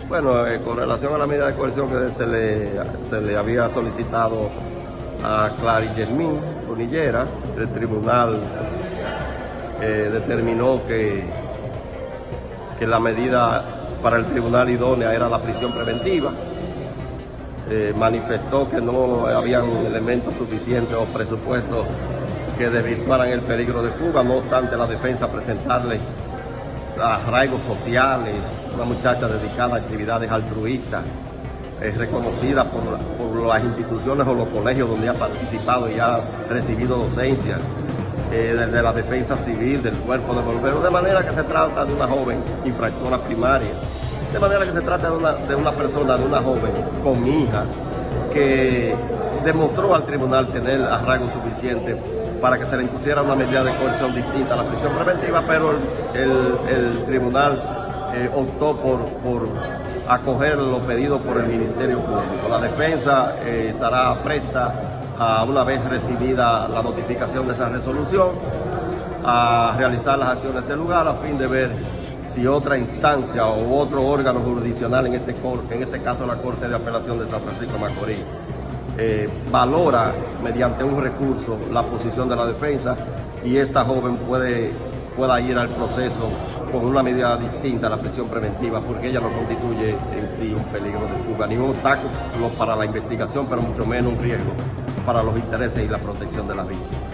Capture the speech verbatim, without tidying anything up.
Bueno, eh, con relación a la medida de coerción que se le, se le había solicitado a Clary Germín Bonillera, el tribunal eh, determinó que, que la medida para el tribunal idónea era la prisión preventiva. Eh, manifestó que no habían elementos suficientes o presupuestos que desvirtuaran el peligro de fuga, no obstante la defensa presentarle arraigos sociales, una muchacha dedicada a actividades altruistas, eh, reconocida por, por las instituciones o los colegios donde ha participado y ha recibido docencia, eh, desde la defensa civil, del cuerpo de bomberos, de manera que se trata de una joven infractora primaria, de manera que se trata de una, de una persona, de una joven con hija, que demostró al tribunal tener arraigo suficiente para que se le impusiera una medida de coerción distinta a la prisión preventiva, pero el, el tribunal eh, optó por, por acoger lo pedido por el Ministerio Público. La defensa eh, estará presta a, una vez recibida la notificación de esa resolución, a realizar las acciones del lugar a fin de ver si otra instancia o otro órgano jurisdiccional, en este, en este caso la Corte de Apelación de San Francisco de Macorís, Eh, valora mediante un recurso la posición de la defensa y esta joven puede, pueda ir al proceso con una medida distinta a la prisión preventiva, porque ella no constituye en sí un peligro de fuga, ni un obstáculo para la investigación, pero mucho menos un riesgo para los intereses y la protección de la víctima.